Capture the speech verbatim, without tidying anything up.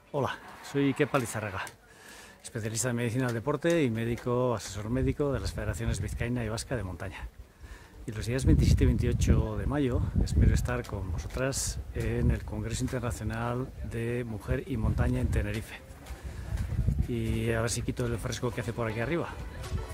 Hola, soy Kepa Lizárraga, especialista en medicina del deporte y médico, asesor médico de las federaciones vizcaína y vasca de montaña. Y los días veintisiete y veintiocho de mayo espero estar con vosotras en el Congreso Internacional de Mujer y Montaña en Tenerife. Y a ver si quito el fresco que hace por aquí arriba.